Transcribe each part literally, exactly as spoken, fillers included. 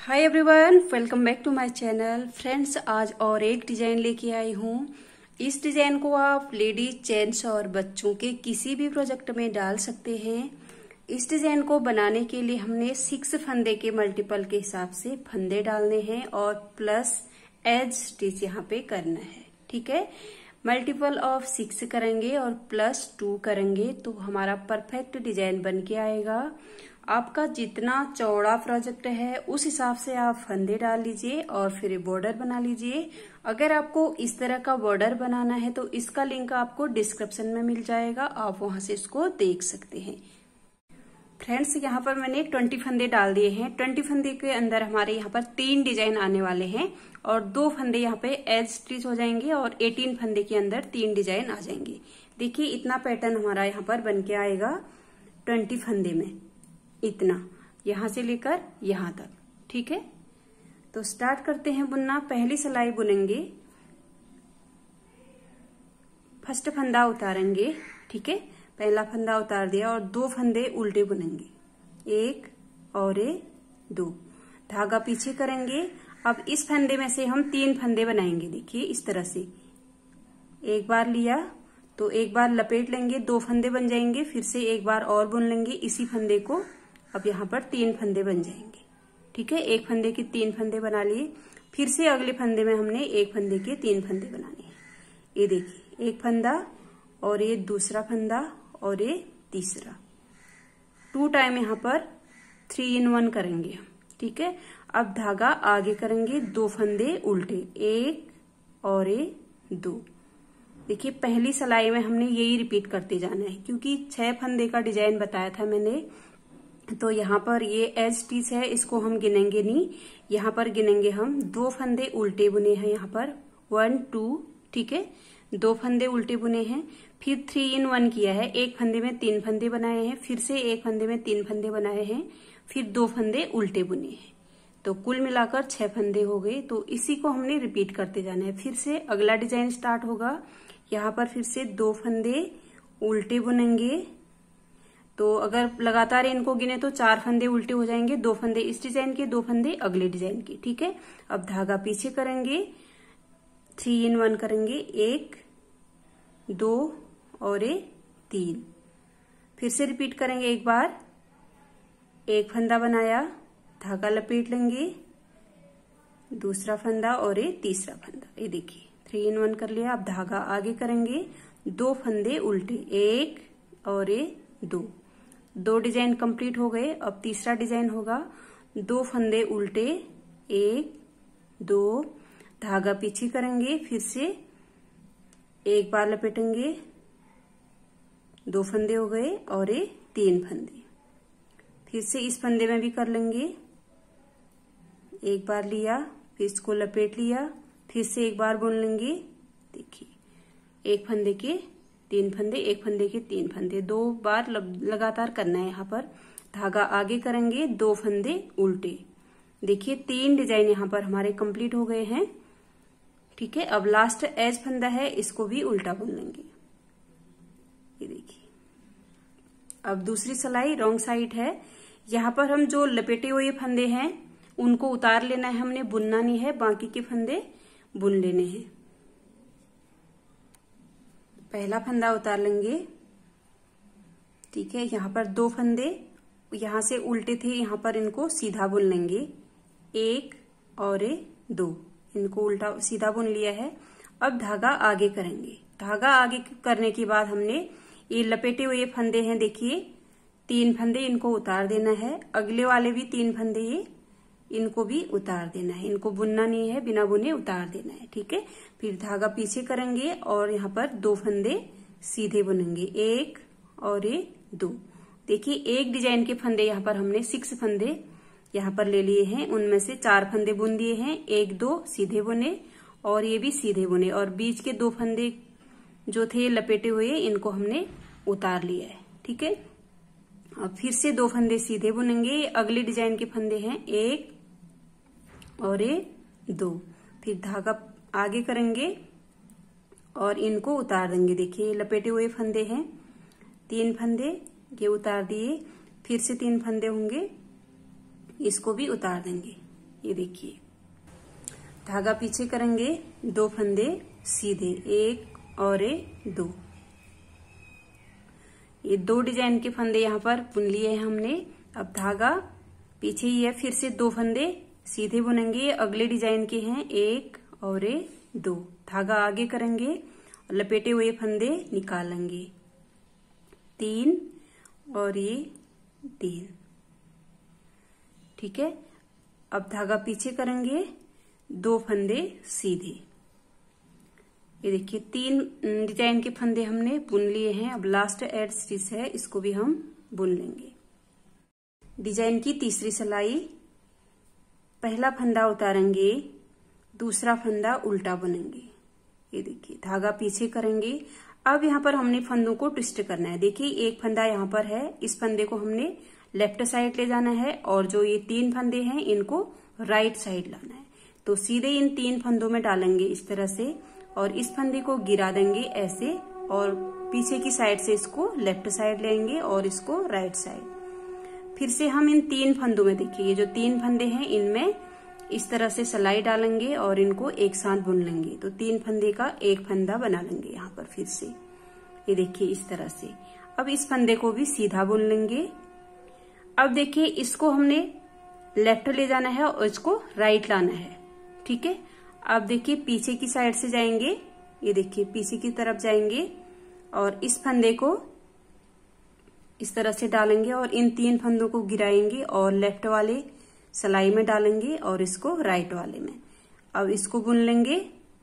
Hi everyone, welcome back to my channel. Friends, आज और एक डिजाइन लेके आई हूँ। इस डिजाइन को आप लेडीज, जेंट्स और बच्चों के किसी भी प्रोजेक्ट में डाल सकते हैं। इस डिजाइन को बनाने के लिए हमने सिक्स फंदे के मल्टीपल के हिसाब से फंदे डालने हैं और प्लस एज स्टिच यहाँ पे करना है। ठीक है, मल्टीपल ऑफ सिक्स करेंगे और प्लस टू करेंगे तो हमारा परफेक्ट डिजाइन बन के आएगा। आपका जितना चौड़ा प्रोजेक्ट है उस हिसाब से आप फंदे डाल लीजिए और फिर बॉर्डर बना लीजिए। अगर आपको इस तरह का बॉर्डर बनाना है तो इसका लिंक आपको डिस्क्रिप्शन में मिल जाएगा, आप वहां से इसको देख सकते हैं। फ्रेंड्स, यहाँ पर मैंने ट्वेंटी फंदे डाल दिए हैं। ट्वेंटी फंदे के अंदर हमारे यहाँ पर तीन डिजाइन आने वाले हैं और दो फंदे यहाँ पे एज स्टिच हो जाएंगे और एटीन फंदे के अंदर तीन डिजाइन आ जाएंगे। देखिए, इतना पैटर्न हमारा यहाँ पर बन के आएगा ट्वेंटी फंदे में, इतना यहां से लेकर यहां तक। ठीक है, तो स्टार्ट करते हैं बुनना। पहली सिलाई बुनेंगे, फर्स्ट फंदा उतारेंगे। ठीक है, पहला फंदा उतार दिया और दो फंदे उल्टे बुनेंगे, एक और एक, दो। धागा पीछे करेंगे। अब इस फंदे में से हम तीन फंदे बनाएंगे। देखिए, इस तरह से एक बार लिया तो एक बार लपेट लेंगे, दो फंदे बन जाएंगे, फिर से एक बार और बुन लेंगे इसी फंदे को। अब यहाँ पर तीन फंदे बन जाएंगे। ठीक है, एक फंदे के तीन फंदे बना लिए, फिर से अगले फंदे में हमने एक फंदे के तीन फंदे बनाने हैं। ये देखिए, एक फंदा और ये दूसरा फंदा और ये तीसरा। टू टाइम यहाँ पर थ्री इन वन करेंगे हम। ठीक है, अब धागा आगे करेंगे, दो फंदे उल्टे, एक और एक, दो। देखिए, पहली सिलाई में हमने यही रिपीट करते जाना है क्योंकि छह फंदे का डिजाइन बताया था मैंने। तो यहाँ पर ये एज स्टिच है, इसको हम गिनेंगे नहीं। यहाँ पर गिनेंगे हम दो फंदे उल्टे बुने हैं, यहाँ पर वन टू। ठीक है, दो फंदे उल्टे बुने हैं, फिर थ्री इन वन किया है, एक फंदे में तीन फंदे बनाए हैं, फिर से एक फंदे में तीन फंदे बनाए हैं, फिर दो फंदे उल्टे बुने हैं। तो कुल मिलाकर छह फंदे हो गए। तो इसी को हमने रिपीट करते जाना है। फिर से अगला डिजाइन स्टार्ट होगा। यहाँ पर फिर से दो फंदे उल्टे बुनेंगे। तो अगर लगातार इनको गिने तो चार फंदे उल्टे हो जाएंगे, दो फंदे इस डिजाइन के, दो फंदे अगले डिजाइन के। ठीक है, अब धागा पीछे करेंगे, थ्री इन वन करेंगे, एक, दो और एक, तीन। फिर से रिपीट करेंगे, एक बार एक फंदा बनाया, धागा लपेट लेंगे, दूसरा फंदा और एक तीसरा फंदा। ये देखिए, थ्री इन वन कर लिया। अब धागा आगे करेंगे, दो फंदे उल्टे, एक और एक, दो। दो डिजाइन कंप्लीट हो गए। अब तीसरा डिजाइन होगा, दो फंदे उल्टे, एक, दो, धागा पीछे करेंगे, फिर से एक बार लपेटेंगे, दो फंदे हो गए और एक, तीन फंदे। फिर से इस फंदे में भी कर लेंगे, एक बार लिया, फिर इसको लपेट लिया, फिर से एक बार बुन लेंगे। देखिए, एक फंदे के तीन फंदे, एक फंदे के तीन फंदे, दो बार लगातार करना है। यहाँ पर धागा आगे करेंगे, दो फंदे उल्टे। देखिए, तीन डिजाइन यहाँ पर हमारे कंप्लीट हो गए हैं। ठीक है, अब लास्ट एज फंदा है, इसको भी उल्टा बुन लेंगे। ये देखिए, अब दूसरी सिलाई रॉन्ग साइड है। यहाँ पर हम जो लपेटे हुए फंदे हैं उनको उतार लेना है, हमने बुनना नहीं है, बाकी के फंदे बुन लेने हैं। पहला फंदा उतार लेंगे। ठीक है, यहाँ पर दो फंदे यहाँ से उल्टे थे, यहाँ पर इनको सीधा बुन लेंगे, एक और एक, दो। इनको उल्टा सीधा बुन लिया है। अब धागा आगे करेंगे। धागा आगे करने के बाद हमने ये लपेटे हुए फंदे हैं, देखिए तीन फंदे, इनको उतार देना है। अगले वाले भी तीन फंदे, ये इनको भी उतार देना है। इनको बुनना नहीं है, बिना बुने उतार देना है। ठीक है, फिर धागा पीछे करेंगे और यहाँ पर दो फंदे सीधे बुनेंगे, एक और एक, दो। देखिए, एक डिजाइन के फंदे यहाँ पर हमने सिक्स फंदे यहाँ पर ले लिए हैं, उनमें से चार फंदे बुन दिए हैं, एक दो सीधे बुने और ये भी सीधे बुने, और बीच के दो फंदे जो थे लपेटे हुए इनको हमने उतार लिया है। ठीक है, अब फिर से दो फंदे सीधे बुनेंगे। अगले डिजाइन के फंदे हैं, एक और एक, दो। फिर धागा आगे करेंगे और इनको उतार देंगे। देखिए, लपेटे हुए फंदे हैं, तीन फंदे ये उतार दिए, फिर से तीन फंदे होंगे, इसको भी उतार देंगे। ये देखिए धागा पीछे करेंगे, दो फंदे सीधे, एक और ये दो, ये दो डिजाइन के फंदे यहाँ पर बुन लिए हैं हमने। अब धागा पीछे ही है, फिर से दो फंदे सीधे बुनेंगे, ये अगले डिजाइन के हैं, एक और ये दो, धागा आगे करेंगे और लपेटे हुए फंदे निकालेंगे, तीन और ये तीन, ठीक है। अब धागा पीछे करेंगे, दो फंदे सीधे, ये देखिए तीन डिजाइन के फंदे हमने बुन लिए हैं। अब लास्ट एड स्टिच है, इसको भी हम बुन लेंगे। डिजाइन की तीसरी सिलाई, पहला फंदा उतारेंगे, दूसरा फंदा उल्टा बुनेंगे, ये देखिए धागा पीछे करेंगे। अब यहाँ पर हमने फंदों को ट्विस्ट करना है। देखिए एक फंदा यहाँ पर है, इस फंदे को हमने लेफ्ट साइड ले जाना है और जो ये तीन फंदे हैं इनको राइट साइड लाना है। तो सीधे इन तीन फंदों में डालेंगे इस तरह से और इस फंदे को गिरा देंगे ऐसे, और पीछे की साइड से इसको लेफ्ट साइड लेंगे और इसको राइट साइड। फिर से हम इन तीन फंदों में, देखिए ये जो तीन फंदे हैं इनमें इस तरह से सिलाई डालेंगे और इनको एक साथ बुन लेंगे। तो तीन फंदे का एक फंदा बना लेंगे यहाँ पर फिर से, ये देखिए इस तरह से। अब इस फंदे को भी सीधा बुन लेंगे। अब देखिए इसको हमने लेफ्ट ले जाना है और इसको राइट लाना है, ठीक है। अब देखिए पीछे की साइड से जाएंगे, ये देखिए पीछे की तरफ जाएंगे और इस फंदे को इस तरह से डालेंगे और इन तीन फंदों को गिराएंगे और लेफ्ट वाले सिलाई में डालेंगे और इसको राइट वाले में। अब इसको बुन लेंगे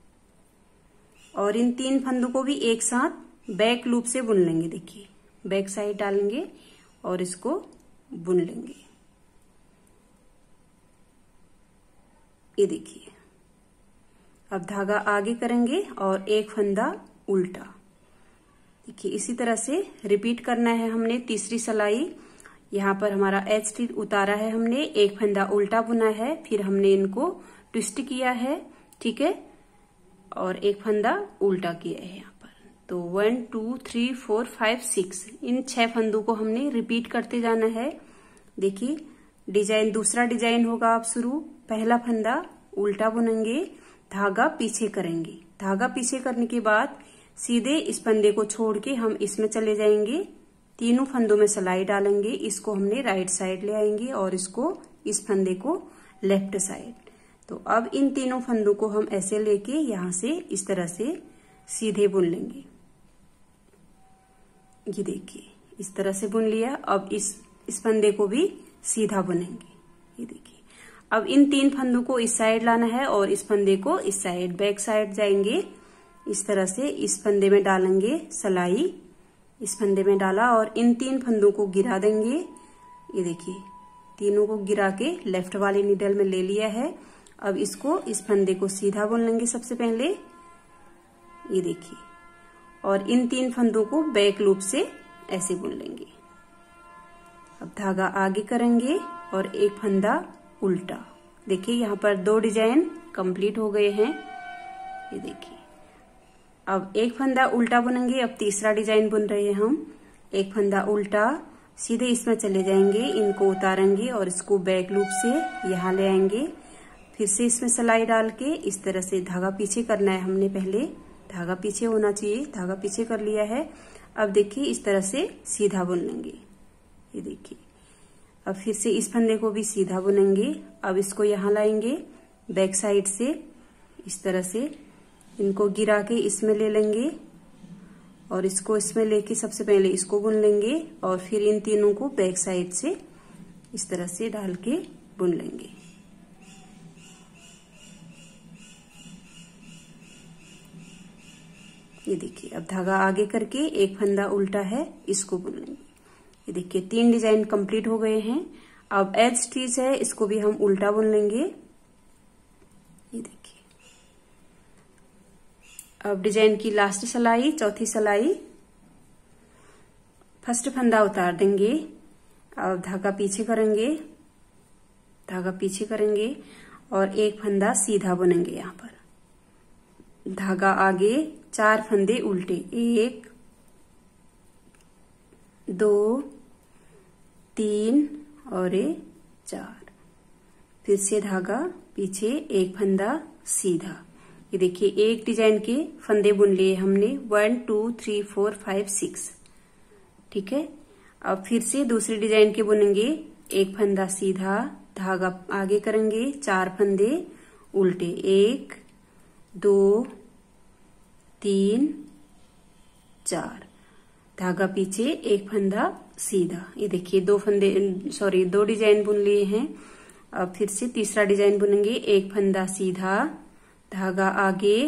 और इन तीन फंदों को भी एक साथ बैक लूप से बुन लेंगे। देखिए बैक साइड डालेंगे और इसको बुन लेंगे, ये देखिए। अब धागा आगे करेंगे और एक फंदा उल्टा, देखिए इसी तरह से रिपीट करना है हमने। तीसरी सिलाई, यहाँ पर हमारा एच स्टिच उतारा है हमने, एक फंदा उल्टा बुना है, फिर हमने इनको ट्विस्ट किया है, ठीक है, और एक फंदा उल्टा किया है यहाँ पर। तो one two three four five six, इन छह फंदों को हमने रिपीट करते जाना है। देखिए डिजाइन, दूसरा डिजाइन होगा अब शुरू। पहला फंदा उल्टा बुनेंगे, धागा पीछे करेंगे, धागा पीछे करने के बाद सीधे इस फंदे को छोड़ के हम इसमें चले जाएंगे, तीनों फंदों में सिलाई डालेंगे, इसको हमने राइट साइड ले आएंगे और इसको इस फंदे को लेफ्ट साइड। तो अब इन तीनों फंदों को हम ऐसे लेके यहां से इस तरह से सीधे बुन लेंगे, ये देखिए इस तरह से बुन लिया। अब इस इस फंदे को भी सीधा बुनेंगे, ये देखिए। अब इन तीन फंदों को इस साइड लाना है और इस फंदे को इस साइड, बैक साइड जाएंगे, इस तरह से इस फंदे में डालेंगे सिलाई, इस फंदे में डाला और इन तीन फंदों को गिरा देंगे, ये देखिए तीनों को गिरा के लेफ्ट वाले नीडल में ले लिया है। अब इसको इस फंदे को सीधा बुन लेंगे सबसे पहले, ये देखिए, और इन तीन फंदों को बैक लूप से ऐसे बुन लेंगे। अब धागा आगे करेंगे और एक फंदा उल्टा। देखिए यहाँ पर दो डिजाइन कंप्लीट हो गए हैं, ये देखिए। अब एक फंदा उल्टा बुनेंगे, अब तीसरा डिजाइन बुन रहे हैं हम। एक फंदा उल्टा, सीधे इसमें चले जाएंगे, इनको उतारेंगे और इसको बैक लूप से यहाँ ले आएंगे, फिर से इसमें सिलाई डाल के इस तरह से धागा पीछे करना है हमने। पहले धागा पीछे होना चाहिए, धागा पीछे कर लिया है। अब देखिए इस तरह से सीधा बुन लेंगे, ये देखिए। अब फिर से इस फंदे को भी सीधा बुनेंगे। अब इसको यहाँ लाएंगे बैक साइड से, इस तरह से इनको गिरा के इसमें ले लेंगे और इसको इसमें लेके सबसे पहले इसको बुन लेंगे और फिर इन तीनों को बैक साइड से इस तरह से डाल के बुन लेंगे। ये देखिए अब धागा आगे करके एक फंदा उल्टा है, इसको बुन लेंगे। ये देखिए तीन डिजाइन कंप्लीट हो गए हैं। अब एज स्टिच है, इसको भी हम उल्टा बुन लेंगे। ये देखिए अब डिजाइन की लास्ट सिलाई, चौथी सिलाई, फर्स्ट फंदा उतार देंगे। अब धागा पीछे करेंगे, धागा पीछे करेंगे और एक फंदा सीधा बुनेंगे। यहाँ पर धागा आगे, चार फंदे उल्टे, एक दो तीन और ये चार। फिर से धागा पीछे, एक फंदा सीधा। ये देखिए एक डिजाइन के फंदे बुन लिए हमने, one two three four five six. ठीक है, अब फिर से दूसरी डिजाइन के बुनेंगे, एक फंदा सीधा, धागा आगे करेंगे, चार फंदे उल्टे, एक दो तीन चार, धागा पीछे, एक फंदा सीधा। ये देखिए दो फंदे सॉरी दो डिजाइन बुन लिए हैं। अब फिर से तीसरा डिजाइन बुनेंगे, एक फंदा सीधा, धागा आगे,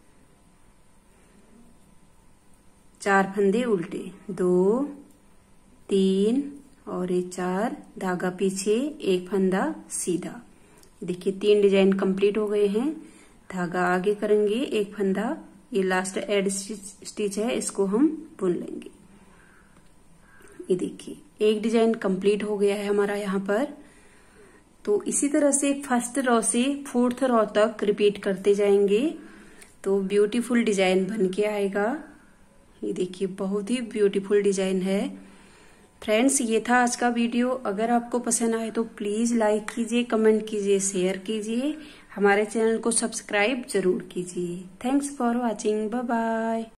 चार फंदे उल्टे, दो तीन और ये चार, धागा पीछे, एक फंदा सीधा। देखिए तीन डिजाइन कंप्लीट हो गए हैं। धागा आगे करेंगे, एक फंदा, ये लास्ट एड स्टिच है, इसको हम बुन लेंगे। ये देखिए एक डिजाइन कंप्लीट हो गया है हमारा यहाँ पर। तो इसी तरह से फर्स्ट रो से फोर्थ रो तक रिपीट करते जाएंगे तो ब्यूटीफुल डिजाइन बन के आएगा। ये देखिए बहुत ही ब्यूटीफुल डिजाइन है। फ्रेंड्स ये था आज का वीडियो। अगर आपको पसंद आए तो प्लीज लाइक कीजिए, कमेंट कीजिए, शेयर कीजिए, हमारे चैनल को सब्सक्राइब जरूर कीजिए। Thanks for watching, bye bye.